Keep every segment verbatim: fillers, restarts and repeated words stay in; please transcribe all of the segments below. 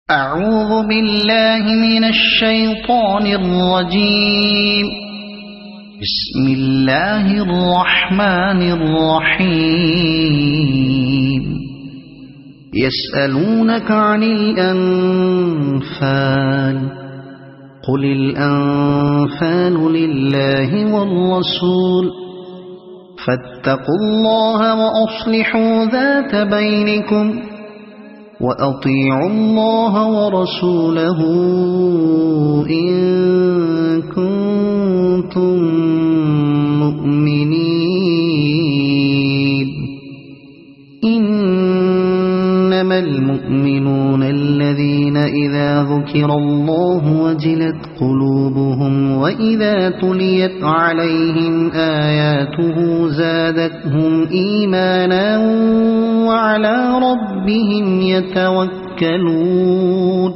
أعوذ بالله من الشيطان الرجيم. بسم الله الرحمن الرحيم. يسألونك عن الأنفال قل الأنفال لله والرسول فاتقوا الله وأصلحوا ذات بينكم وأطيعوا الله ورسوله إن كنتم مؤمنين. إنما المؤمنون الذين إذا ذكر الله وجلت قلوبهم وإذا تليت عليهم آياته زادتهم إيمانا وعلى ربهم يتوكلون.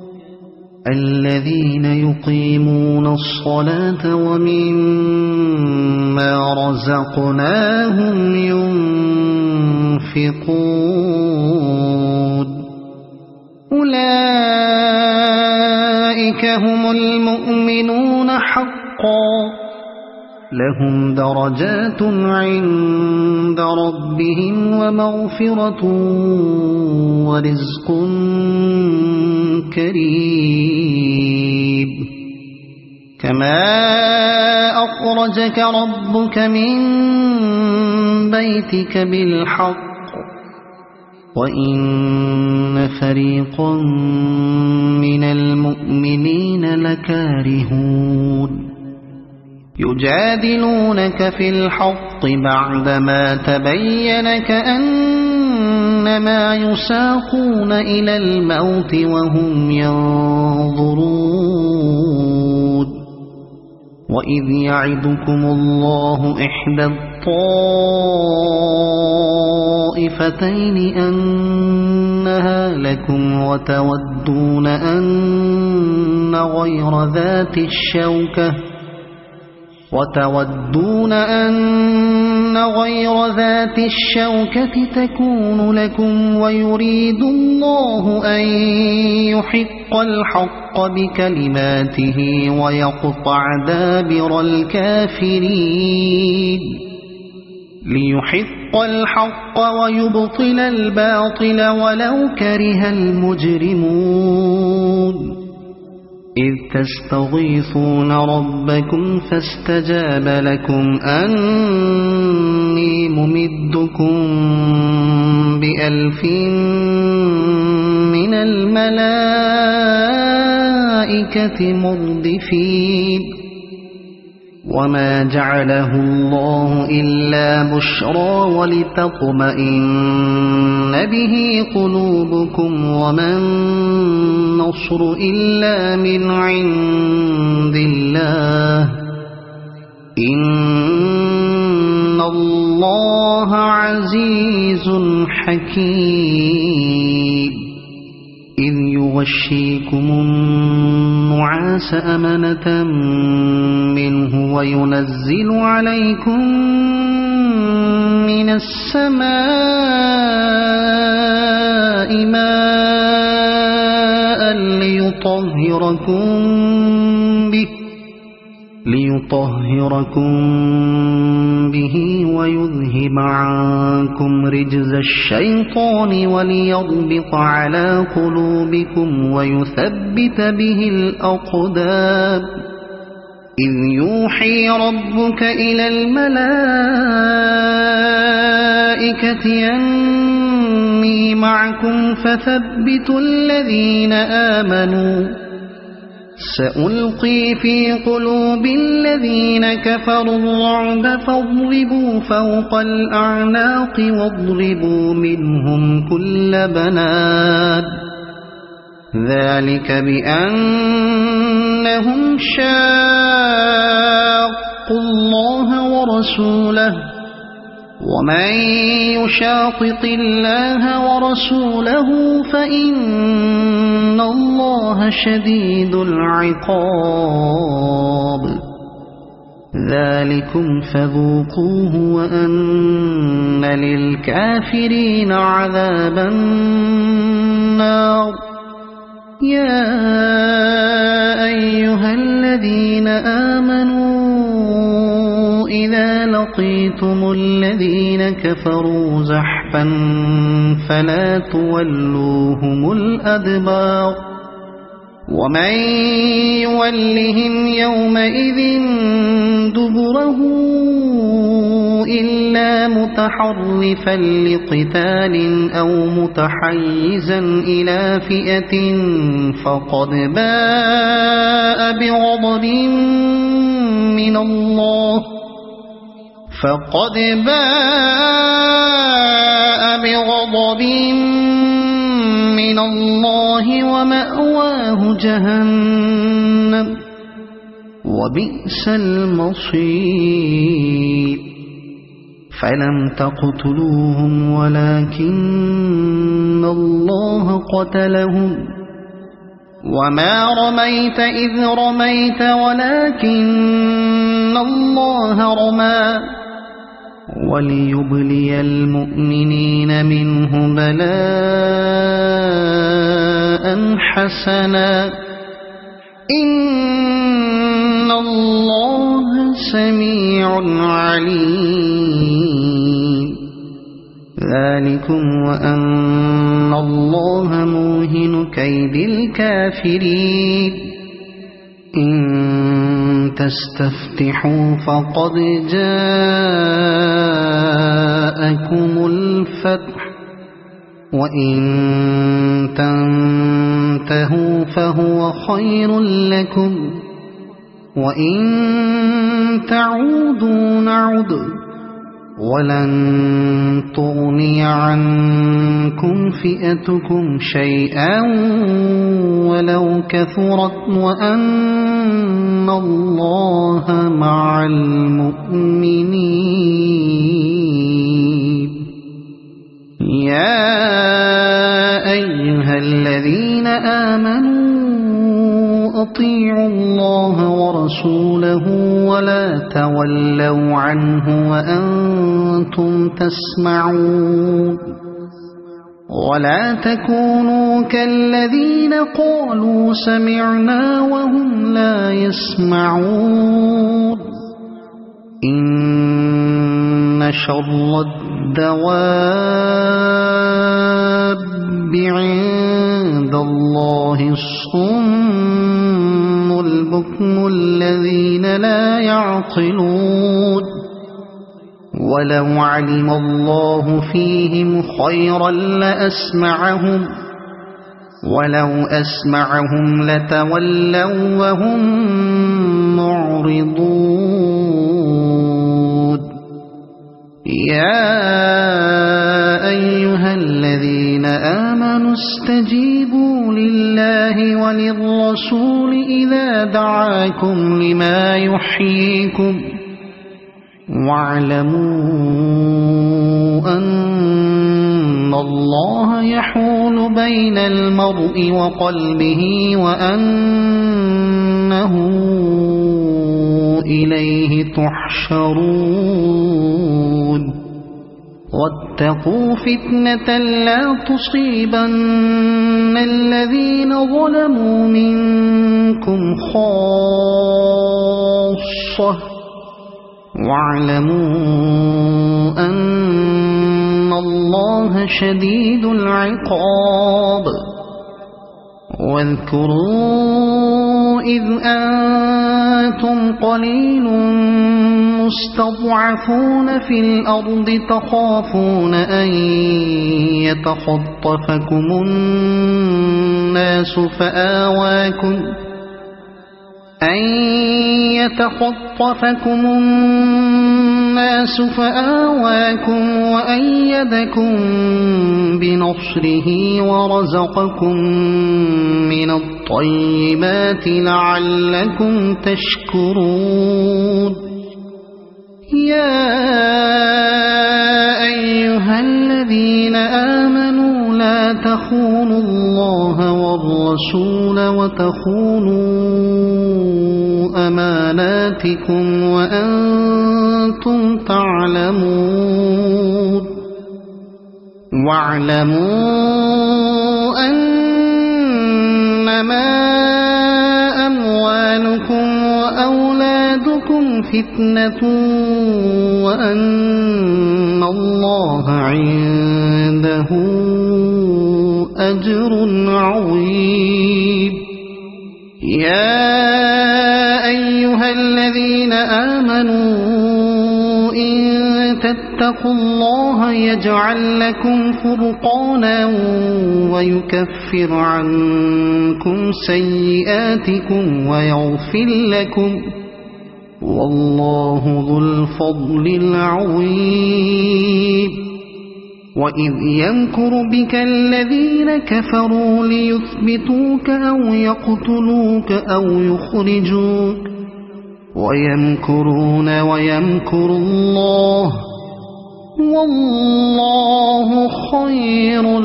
الذين يقيمون الصلاة ومما رزقناهم ينفقون. أولئك هم المؤمنون حقا لهم درجات عند ربهم ومغفرة ورزق كريم. كما أخرجك ربك من بيتك بالحق وإن فريقا من المؤمنين لكارهون. يجادلونك في الحق بعدما تبين كأنما يساقون إلى الموت وهم ينظرون. وإذ يعدكم الله إحدى الطائفتين أنها لكم وتودون أن غير ذات الشوكة وتودون أن غير ذات الشوكة تكون لكم ويريد الله أن يحق الحق بكلماته ويقطع دابر الكافرين. ليحق الحق ويبطل الباطل ولو كره المجرمون. إذ تستغيثون ربكم فاستجاب لكم أني ممدكم بألف من الملائكة مردفين. وما جعله الله إلا بشرى ولتطمئن به قلوبكم وما النصر إلا من عند الله إن الله عزيز حكيم. إذ يغشيكم النعاس أمنة منه وينزل عليكم من السماء ماء ليطهركم به ليطهركم به ويذهب عنكم رجز الشيطان وليربط على قلوبكم ويثبت به الأقدام. إذ يوحي ربك إلى الملائكة أني معكم فثبتوا الذين آمنوا سألقي في قلوب الذين كفروا الرعب فاضربوا فوق الأعناق واضربوا منهم كل بنان. ذلك بأنهم شاقوا الله ورسوله ومن يشاقق الله ورسوله فإن الله شديد العقاب. ذلكم فذوقوه وأن للكافرين عذاب النار يا أيها الذين آمنوا إذا لقيتم الذين كفروا زحفا فلا تولوهم الأدبار ومن يولهم يومئذ دبره إلا متحرفا لقتال أو متحيزا إلى فئة فقد باء بغضب من الله فقد باء بغضب من الله ومأواه جهنم وبئس المصير فلم تقتلوهم ولكن الله قتلهم وما رميت إذ رميت ولكن الله رمى وليبلي المؤمنين منه بلاء حسنا إن الله سميع عليم ذلكم وأن الله موهن كيد الكافرين إن تستفتحوا فقد جاءكم الفتح وإن تنتهوا فهو خير لكم وإن تعودوا نعد ولن تغني عنكم فئتكم شيئا ولو كثرت وأن الله مع المؤمنين يا أيها الذين آمنوا أطيعوا الله ورسوله ولا تولوا عنه وأنتم تسمعون ولا تكونوا كالذين قالوا سمعنا وهم لا يسمعون إن شر الدواب عند الله الصم البكم الذين لا يعقلون ولو علم الله فيهم خيرا لأسمعهم ولو أسمعهم لتولوا وهم معرضون يا أيها الذين آمنوا استجيبوا لله وللرسول إذا دعاكم لما يحييكم واعلموا أن الله يحول بين المرء وقلبه وأنه إليه تحشرون واتقوا فتنة لا تصيبن الذين ظلموا منكم خاصة واعلموا أن الله شديد العقاب واذكروا إذ أنتم قليل مستضعفون في الأرض تخافون أن يتخطفكم الناس فآواكم أن يتخطفكم الناس فآواكم وأيدكم بنصره ورزقكم من الطيبات لعلكم تشكرون يا أيها الذين آمنوا لا تخونوا الله والرسول وتخونوا أماناتكم وأنتم تعلمون واعلموا أنما فتنة وأن الله عنده أجر عظيم. يا أيها الذين آمنوا إن تتقوا الله يجعل لكم فرقانا ويكفر عنكم سيئاتكم ويغفر لكم والله ذو الفضل العظيم. وإذ يمكر بك الذين كفروا ليثبتوك أو يقتلوك أو يخرجوك ويمكرون ويمكر الله والله خير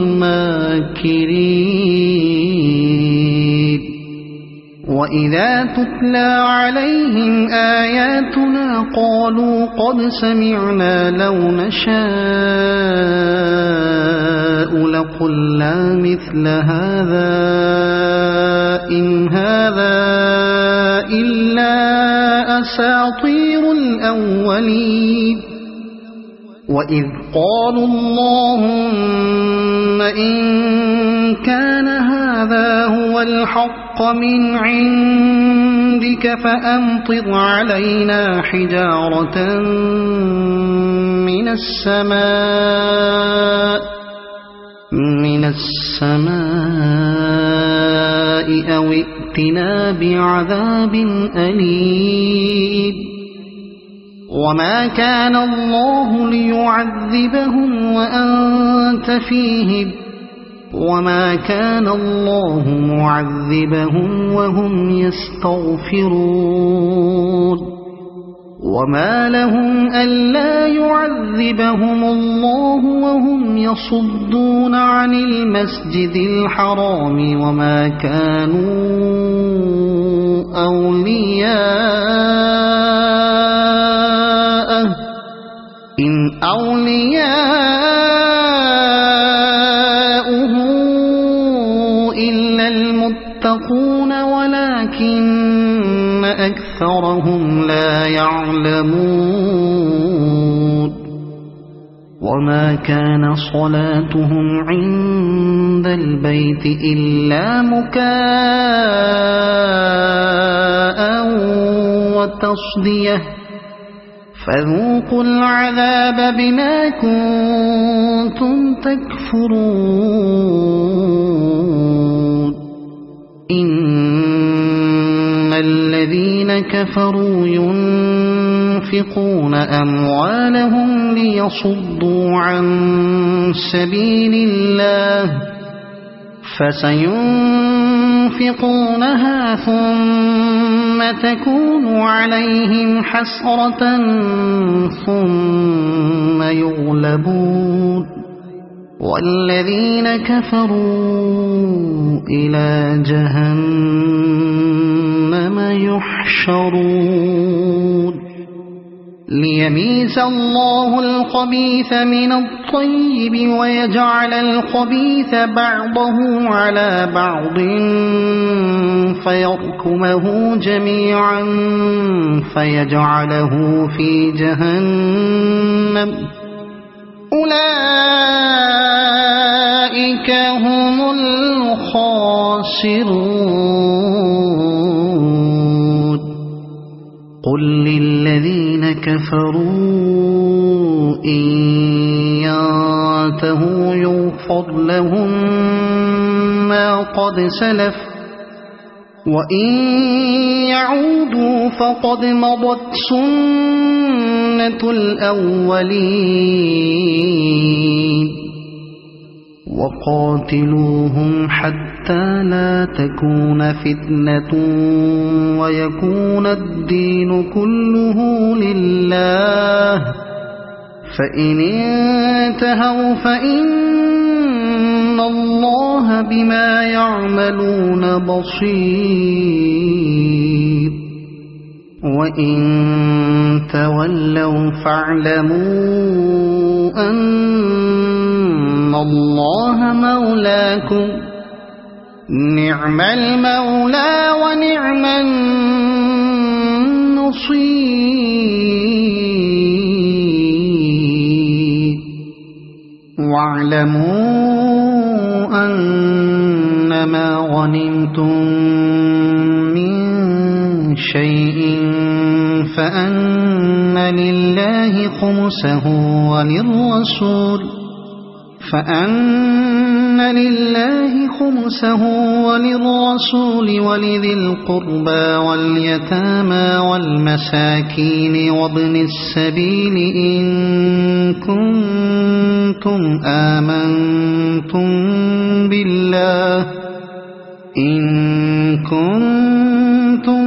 الماكرين. وإذا تتلى عليهم آياتنا قالوا قد سمعنا لو نشاء لقلنا مثل هذا إن هذا إلا أساطير الأولين. وإذ قالوا اللهم إن كان هذا هو الحق من عندك فأمطر علينا حجارة من السماء من السماء أو ائتنا بعذاب أليم. وما كان الله ليعذبهم وأنت فيهم وما كان الله معذبهم وهم يستغفرون. وما لهم ألا يعذبهم الله وهم يصدون عن المسجد الحرام وما كانوا أولياءه إن أولياؤه إلا المتقون ولكن أكثرهم لا يعلمون. وما كان صلاتهم عند البيت إلا مكاء وتصدية فذوقوا العذاب بما كنتم تكفرون. إن الذين كفروا ينفقون أموالهم ليصدوا عن سبيل الله فسينفقونها ثم تكون عليهم حسرة ثم يغلبون والذين كفروا إلى جهنم يحشرون. ليميز الله الخبيث من الطيب ويجعل الخبيث بعضه على بعض فيركمه جميعا فيجعله في جهنم أولئك هم الخاسرون. قل للذين كفروا إن ينتهوا يغفر لهم ما قد سلف وإن يعودوا فقد مضت سنة الأولين. وقاتلوهم حتى لا تكون فتنة ويكون الدين كله لله فإن انتهوا فإن الله بما يعملون بصير. وإن تولوا فاعلموا أن الله مولاكم نعم المولى ونعم النصير. بصير واعلموا أنما غنمتم من شيء فأن لله خمسه وللرسول فأن لله خمسه وللرسول ولذي القربى واليتامى والمساكين وابن السبيل إن كنتم آمنتم بالله إن كنتم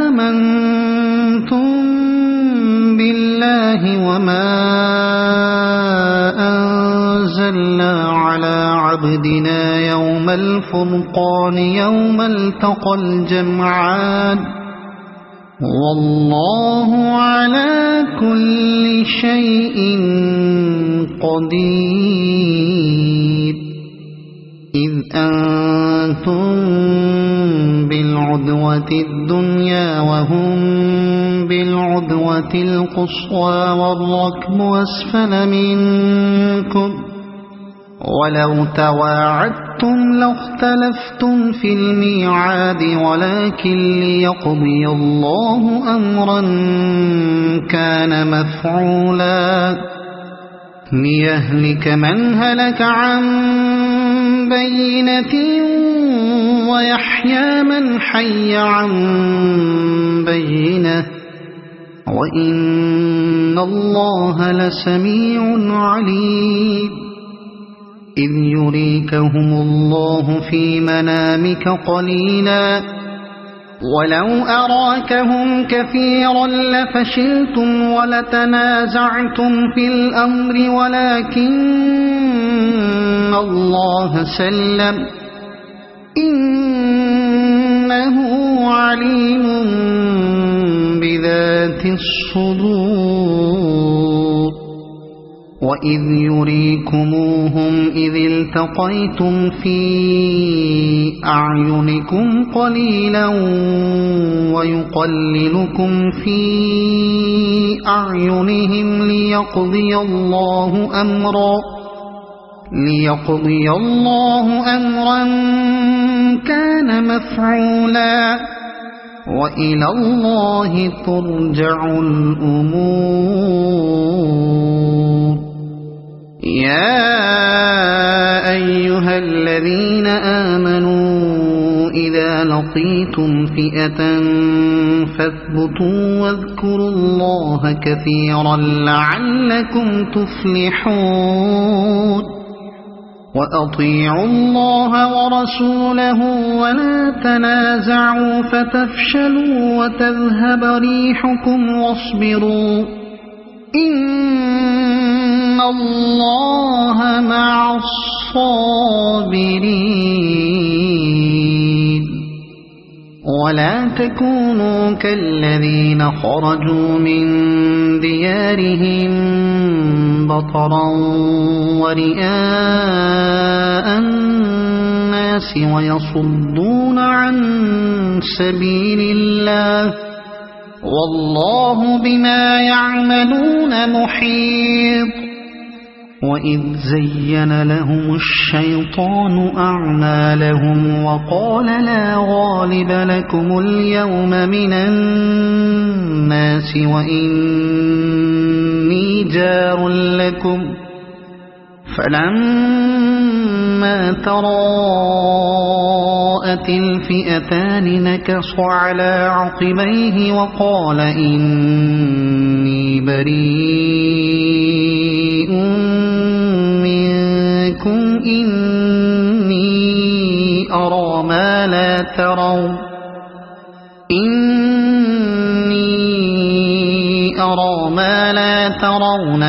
آمنتم بالله وما أنزلنا على عبدنا يوم الفرقان يوم التقى الجمعان والله على كل شيء قدير إذ أنتم بالعدوة الدنيا وهم بالعدوة القصوى والركب أسفل منكم ولو تواعدتم لاختلفتم في الميعاد ولكن ليقضي الله أمرا كان مفعولا ليهلك من هلك عن بينة ويحيى من حي عن بينة وإن الله لسميع عليم إذ يريكهم الله في منامك قليلا ولو أراكهم كثيرا لفشلتم ولتنازعتم في الأمر ولكن الله سلم إنه عليم بذات الصدور وإذ يريكموهم إذ التقيتم في أعينكم قليلا ويقللكم في أعينهم ليقضي الله أمرا ليقضي الله أمرا كان مفعولا وإلى الله ترجع الأمور يا أيها الذين آمنوا إذا لقيتم فئة فاثبتوا واذكروا الله كثيرا لعلكم تفلحون وأطيعوا الله ورسوله ولا تنازعوا فتفشلوا وتذهب ريحكم واصبروا إن الله مع الصابرين ولا تكونوا كالذين خرجوا من ديارهم بطرا ورئاء الناس ويصدون عن سبيل الله والله بما يعملون محيط وإذ زين لهم الشيطان أعمالهم وقال لا غالب لكم اليوم من الناس وإني جار لكم فلما تراءت الفئتان نكص على عقبيه وقال إني بريء منكم إني أرى ما لا ترون إني أرى ما لا ترون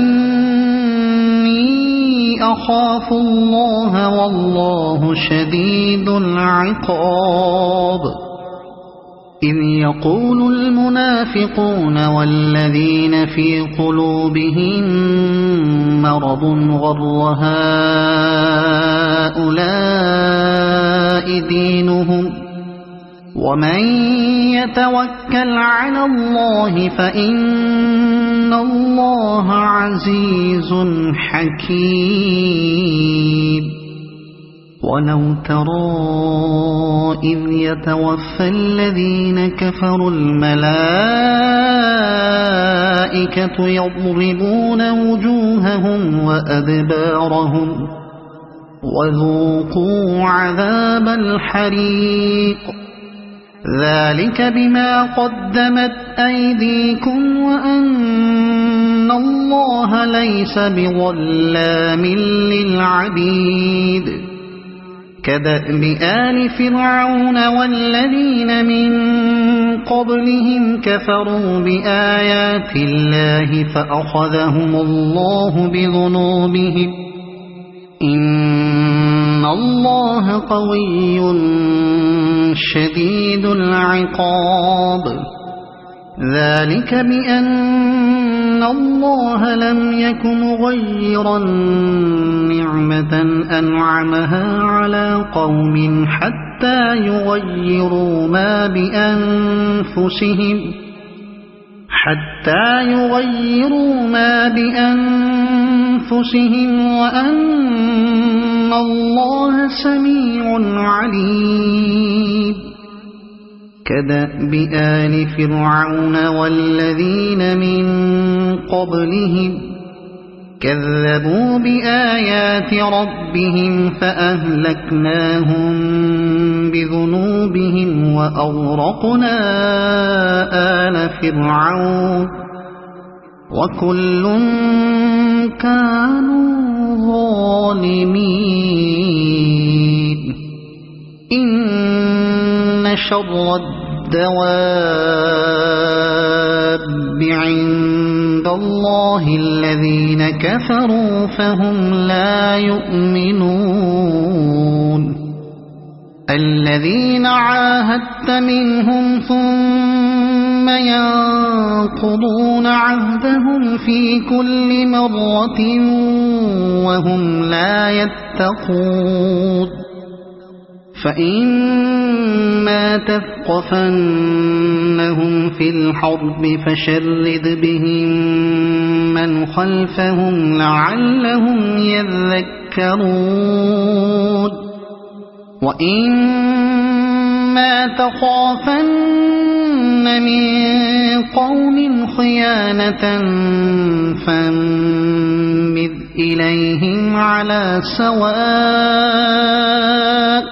إني أخاف الله والله شديد العقاب إذ يقول المنافقون والذين في قلوبهم مرض غر هؤلاء دينهم ومن يتوكل على الله فإن الله عزيز حكيم ولو ترى إذ يتوفى الذين كفروا الملائكة يضربون وجوههم وأدبارهم وذوقوا عذاب الحريق ذلك بما قدمت أيديكم وأن الله ليس بظلام للعبيد كدأب آل فرعون والذين من قبلهم كفروا بآيات الله فأخذهم الله بذنوبهم إن الله قوي شديد العقاب ذلك بأن الله لم يك مغيرا نعمة أنعمها على قوم حتى يغيروا ما بأنفسهم حتى يغيروا ما بأنفسهم وأن الله سميع عليم كدأب آل فرعون والذين من قبلهم كذبوا بآيات ربهم فأهلكناهم بذنوبهم وأغرقنا آل فرعون وكل كانوا ظالمين إن شر الدواب عند الله الذين كفروا فهم لا يؤمنون الذين عاهدت منهم ثم ينقضون عهدهم في كل مرة وهم لا يتقون فإما تثقفنهم في الحرب فشرد بهم من خلفهم لعلهم يذكرون وإما تخافن من قوم خيانة فانبذ إليهم على سواء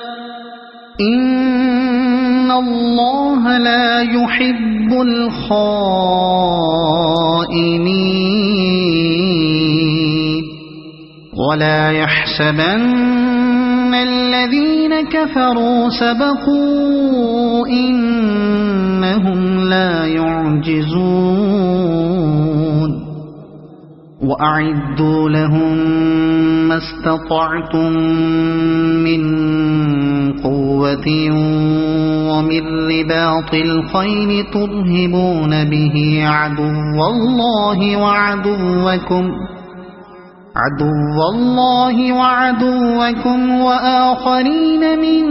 إن الله لا يحب الخائنين ولا يحسبن الذين كفروا سبقوا إنهم لا يعجزون وأعدوا لهم ما استطعتم من قوة ومن رباط الخيل ترهبون به عدو الله وعدوكم عدو الله وعدوكم وآخرين من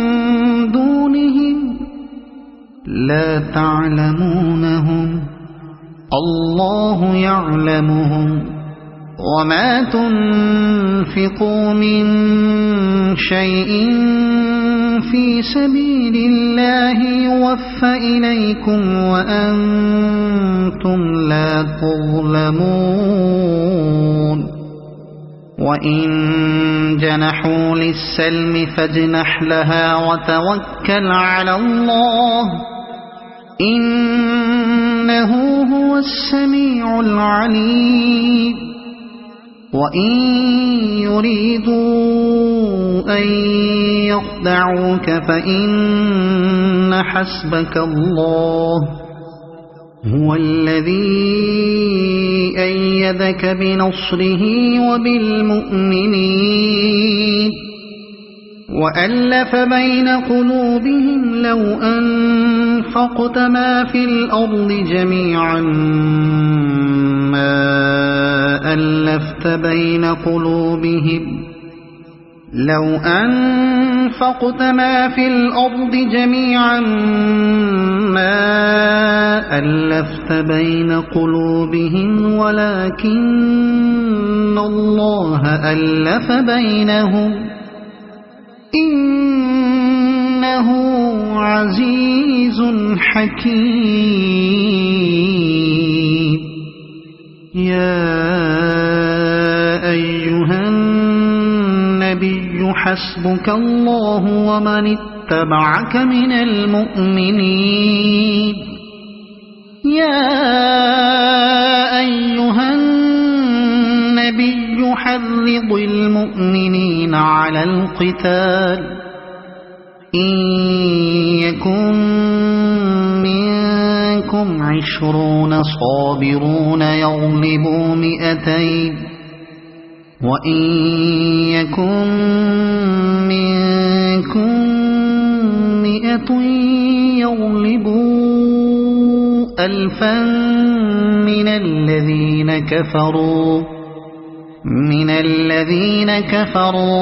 دونهم لا تعلمونهم الله يعلمهم وما تنفقوا من شيء في سبيل الله يوفى إليكم وأنتم لا تظلمون وإن جنحوا للسلم فاجنح لها وتوكل على الله إنه هو السميع العليم وإن يريدوا أن يخدعوك فإن حسبك الله هو الذي أيدك بنصره وبالمؤمنين وألف بين قلوبهم لو أنفقت ما في الأرض جميعا ما ألفت بين قلوبهم لو أنفقت ما في الأرض جميعا ما ألفت بين قلوبهم ولكن الله ألف بينهم إنه عزيز حكيم. يا أيها النبي حسبك الله ومن اتبعك من المؤمنين. يا أيها النبي حرض المؤمنين على القتال إن يكن منكم عشرون صابرون يغلبوا مئتين وإن يكن منكم مئة يغلبوا ألفا من الذين كفروا من الذين كفروا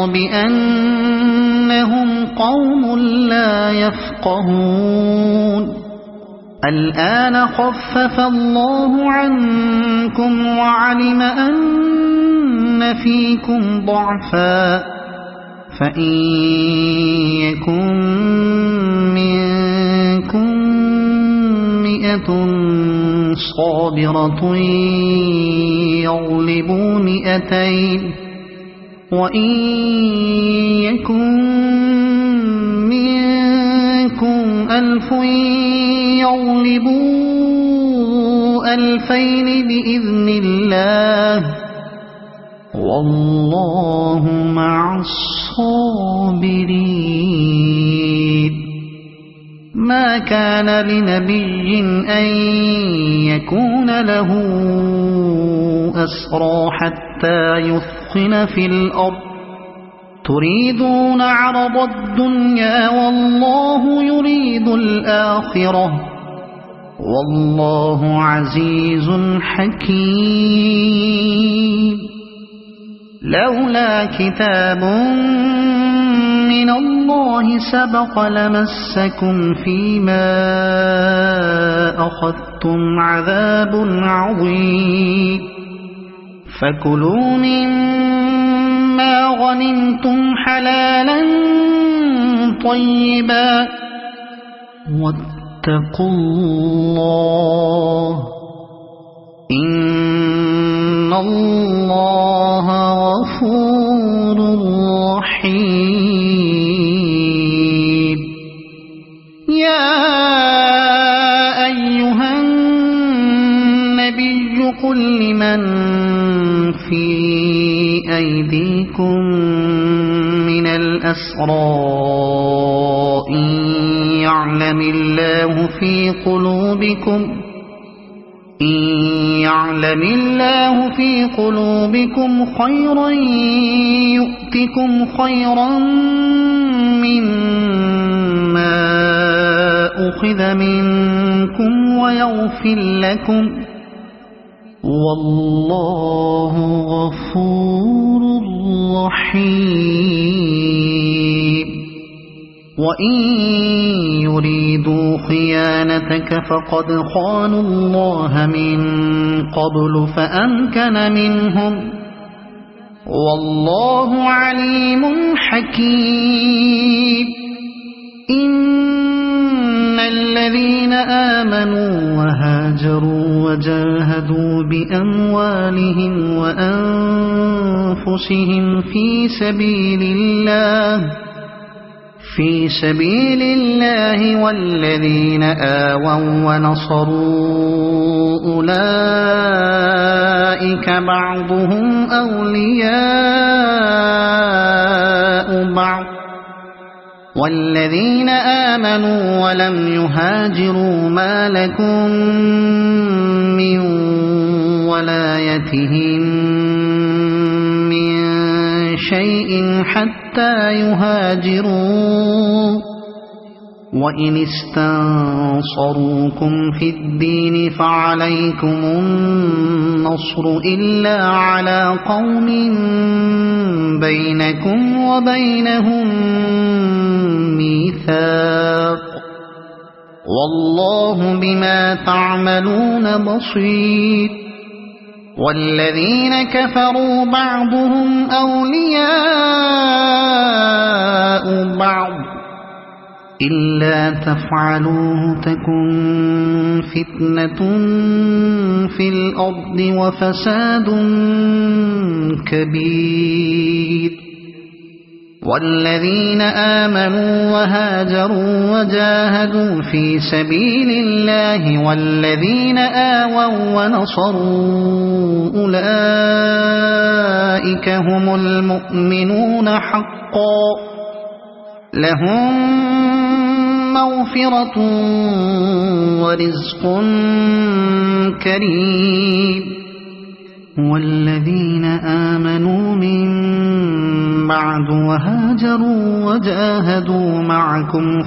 بأنهم قوم لا يفقهون. الآن خفف الله عنكم وعلم أن فيكم ضعفا فإن يكن منكم مئة صابرة يغلبوا مئتين وإن يكن منكم ألف يغلبوا ألفين بإذن الله والله مع الصابرين. ما كان لنبي أن يكون له أسرى حتى يثخن في الأرض تريدون عرض الدنيا والله يريد الآخرة والله عزيز حكيم. لولا كتاب من الله سبق لمسكم فيما أخذتم عذاب عظيم فكلوا مما غنمتم حلالا طيبا واتقوا الله إن الله غفور رحيم. يا أيها النبي قل لمن في أيديكم من الأسرى إن يعلم الله في قلوبكم إن يعلم الله في قلوبكم خيرا يؤتكم خيرا مما أخذ منكم ويغفر لكم والله غفور رحيم. وإن يريدوا خيانتك فقد خانوا الله من قبل فأمكن منهم والله عليم حكيم. إن الذين آمنوا وهاجروا وجاهدوا بأموالهم وأنفسهم في سبيل الله في سبيل الله والذين آووا ونصروا أولئك بعضهم أولياء بعض والذين آمنوا ولم يهاجروا ما لكم من ولايتهم من شيء حتى يهاجروا وإن استنصروكم في الدين فعليكم النصر إلا على قوم بينكم وبينهم ميثاق والله بما تعملون بصير والذين كفروا بعضهم أولياء بعض إلا تفعلوه تكن فتنة في الأرض وفساد كبير والذين آمنوا وهاجروا وجاهدوا في سبيل الله والذين آووا ونصروا أولئك هم المؤمنون حقا لهم مغفرة ورزق كريم والذين آمنوا من بعد وهاجروا وجاهدوا معكم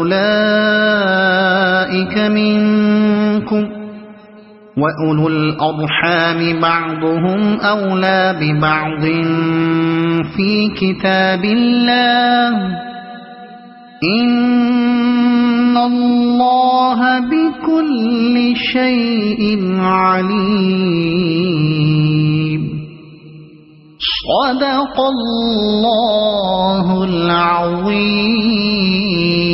فأولئك منكم وأولو الأرحام بعضهم أولى ببعض في كتاب الله إن الله بكل شيء عليم صدق الله العظيم.